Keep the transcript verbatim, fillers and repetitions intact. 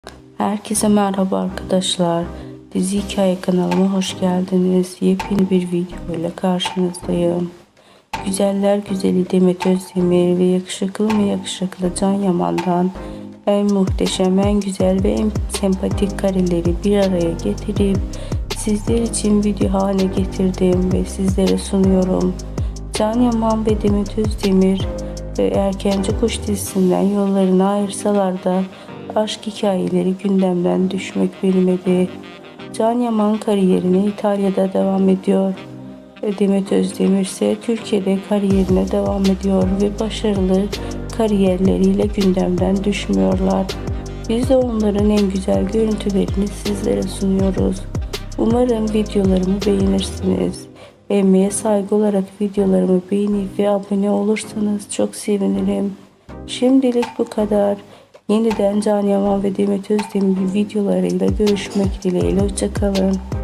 Herkese merhaba arkadaşlar. Dizi Hikaye kanalıma hoş geldiniz. Yepyeni bir video ile karşınızdayım. Güzeller güzeli Demet Özdemir ve yakışıklı mı yakışıklı Can Yaman'dan en muhteşem, en güzel ve en sempatik kareleri bir araya getirip sizler için video haline getirdim ve sizlere sunuyorum. Can Yaman ve Demet Özdemir ve Erkenci Kuş dizisinden yollarını ayırsalar da aşk hikayeleri gündemden düşmek bilmedi. Can Yaman kariyerine İtalya'da devam ediyor. Demet Özdemir ise Türkiye'de kariyerine devam ediyor ve başarılı kariyerleriyle gündemden düşmüyorlar. Biz de onların en güzel görüntülerini sizlere sunuyoruz. Umarım videolarımı beğenirsiniz. Emeğe saygı olarak videolarımı beğenip ve abone olursanız çok sevinirim. Şimdilik bu kadar. Yeniden Can Yaman ve Demet Özdemir videolarıyla görüşmek dileğiyle. Hoşça kalın.